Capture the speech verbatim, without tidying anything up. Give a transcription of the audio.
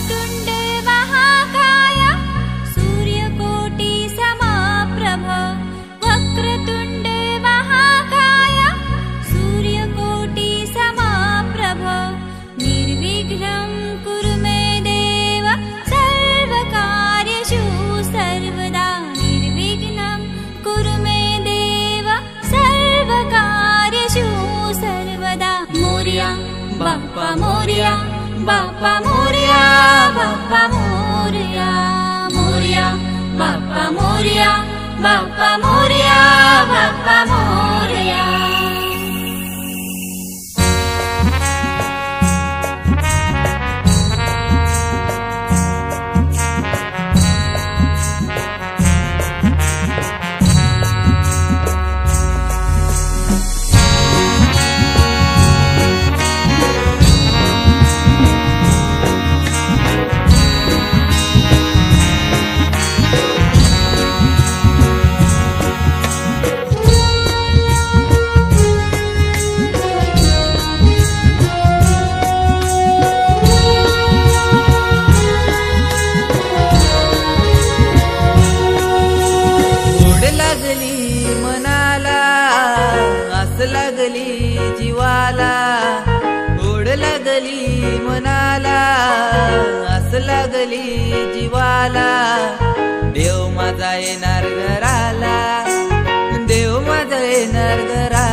वक्रतुंड महाकाय सूर्यकोटि समप्रभ वक्रतुंड महाकाय सूर्यकोटि समप्रभ निर्विघ्नं कुरु मे देव सर्वकार्येषु सर्वदा निर्विघ्नं कुरु मे देव सर्वकार्येषु सर्वदा मोरया बाप्पा मोरया बाप्पा मोरया बाप्पा मोरया मोरया बाप्पा मोरया बाप्पा मोरया बाप्पा मोरया। लागली जीवाला ओढ लागली मनाला आस लागली जीवाला देव माझा येणार घराला देव माझा येणार घराला